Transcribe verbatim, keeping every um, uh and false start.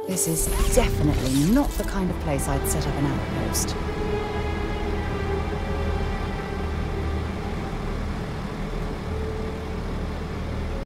This is definitely not the kind of place I'd set up an outpost.